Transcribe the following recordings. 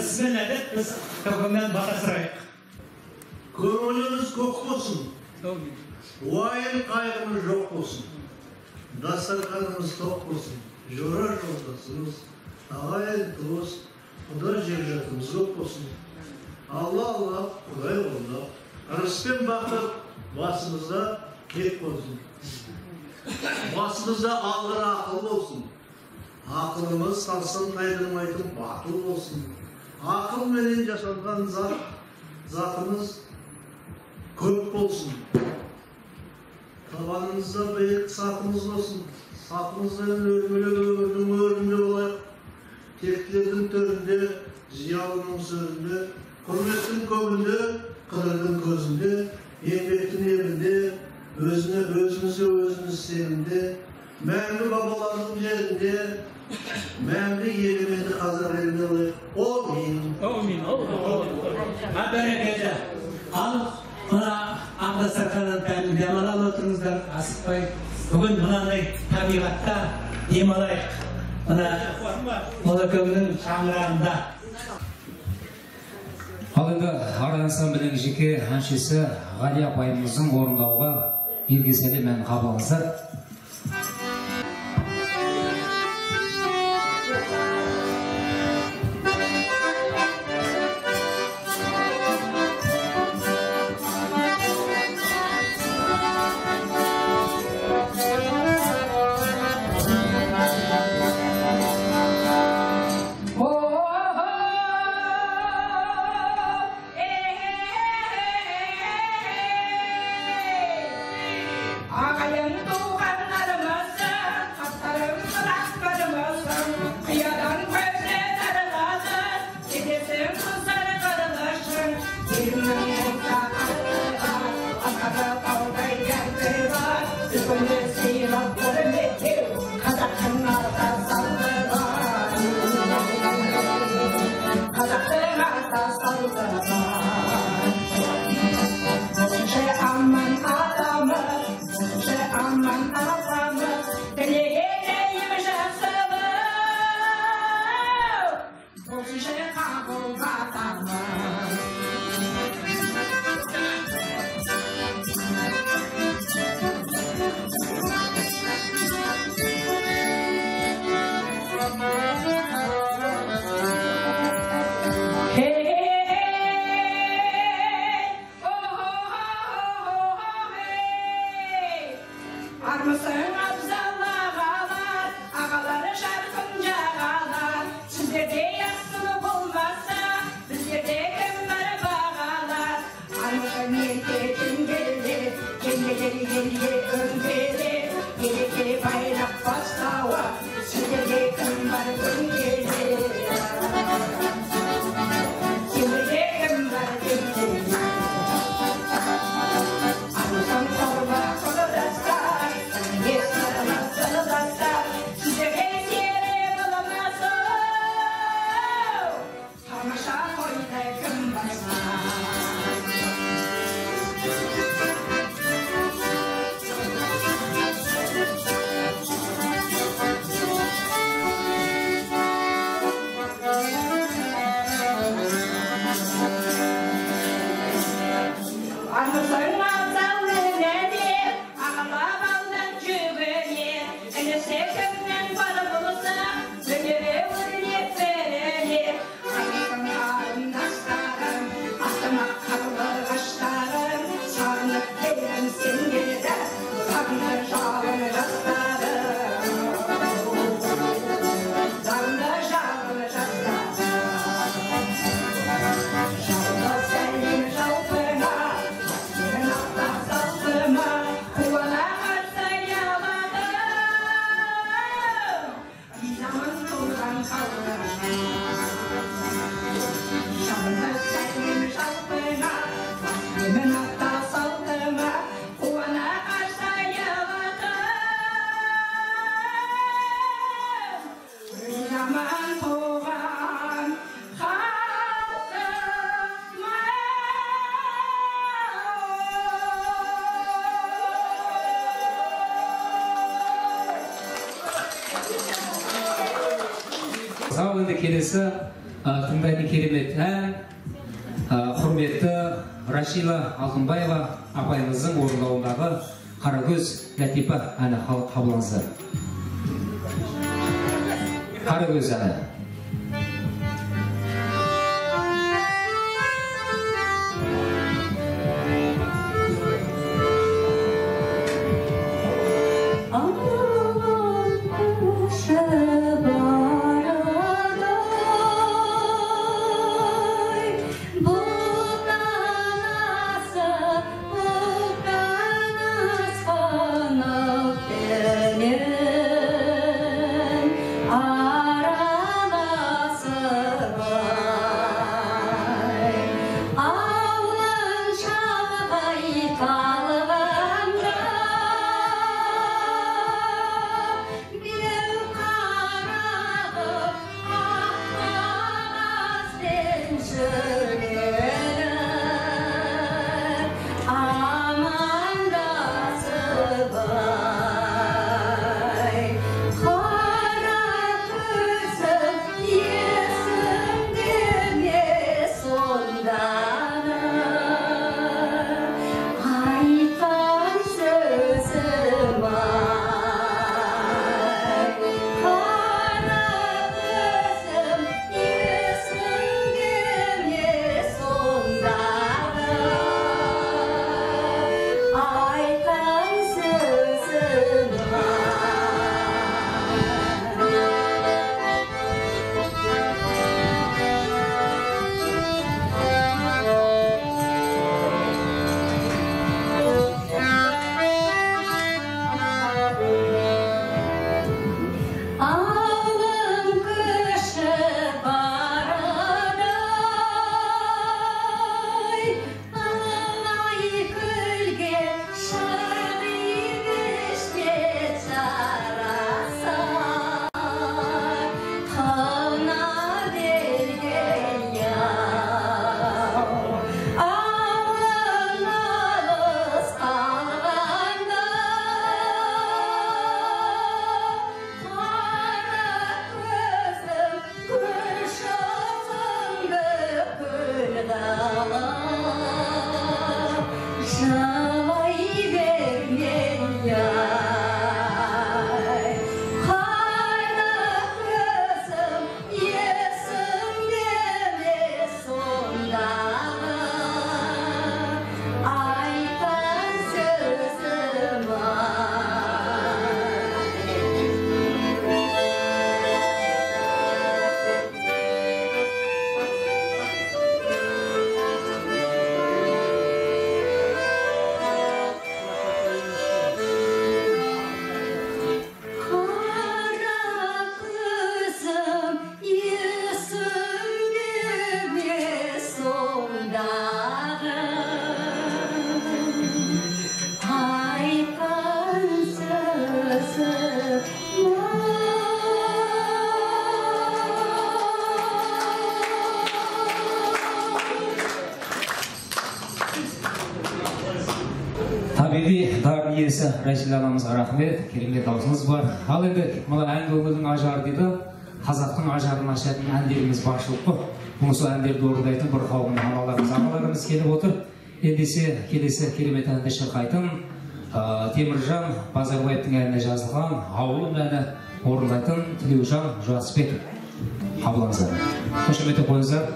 сізбен әдет біз көкімнен бата сұрайық. Көңіліңіз көк болсын. Уайым қайғымыз жоқ болсын. Дастарханымыз тоқ болсын. Жора жолдасымыз, ағайын туыс, құда жекжатымыз көп болсын. Алла, Құдай қолда. Ырыс пен бақыт басымызда кек болсын. Басымызда алғыр ақыл болсын. Ақылымыз салсын қайдырмайтын батыл болсын. Ақыл менен жасалған затымыз көп болсын. Табанымызда биік сатымыз болсын. Сатымыздан өрмелі өрінде болайық. Тектілердің төрінде, зиялының сөзінде, құрметтің көңілінде, қыдырдың көзінде, еңбектің емінде, өзіміз сенімде, мәңгі бабалардың жерінде, мәңгі егеменді қазақ елінде болайық. Әмин. Бәрекелді. Ал мына Аңдастарханнан тәмін демалып отырыңыздар, асықпай. Бүгін мынандай табиғатта демалайық. Мына Молокөңнің шаңырағында. Ал енді Ара ансамблінің жеке әншісі Ғали апайымыздың орындауға белгісі мән қабылыңыздар. Сау енді келесі тыңдайтын керемет ән құрметті Рашила Алтынбаева апайымыздың орындауындағы Қарагөз Ләтипа әні қабылыңыздар. Қарагөз әні. Табиғи дарын иесі Рашила анамызға рахмет, керемет даусыңыз бар. Ал енді мына ән көңілдің ажары дейді, қазақтың ажарын ашатын әндеріміз баршылық қой. Осы әндерді орындайтын бір қауым ағаларымыз келіп отыр. Ендесе келесі керемет әнді шырқайтын Теміржан Базарбаевтың әніне жазылған ауылым әні орындайтын Тілеужан Жуасбеков. Қабылыңыздар. Қошемет қойыңыздар.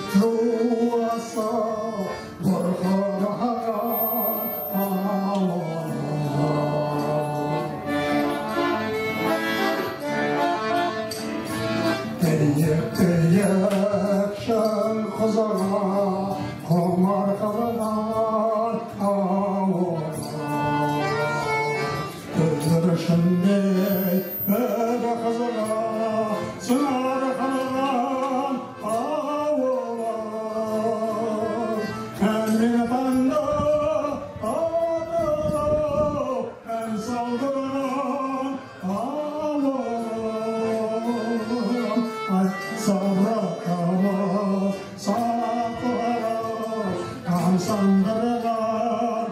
Ruasa, Borja, қазаға құмар қалған ауылға күлдірішінде бір қызға сыңар қалған ауылға әнмен таңда атылау ән салдырған ауылға сабырқамыз сақырып тамсандырған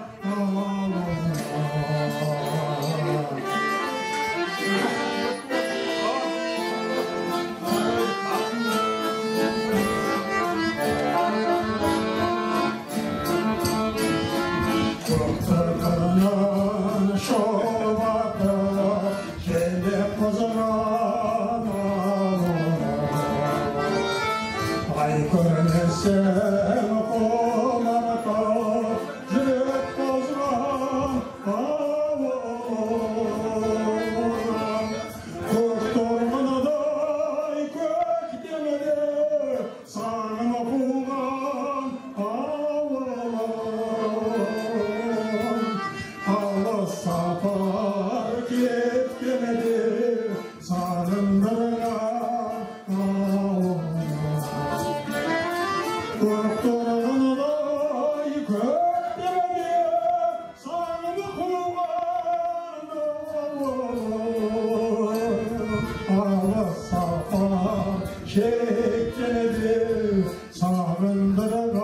көктürkünün şobatı келіп қозырған ай көрмесем қолартып жүрек тозған көк торғыныдай көктемеде сағынып қуған алыс сапар кеткенде сағындырған көк торғыныдай көктемеде сағынып қуған алыс сапар шеккенде сағындырған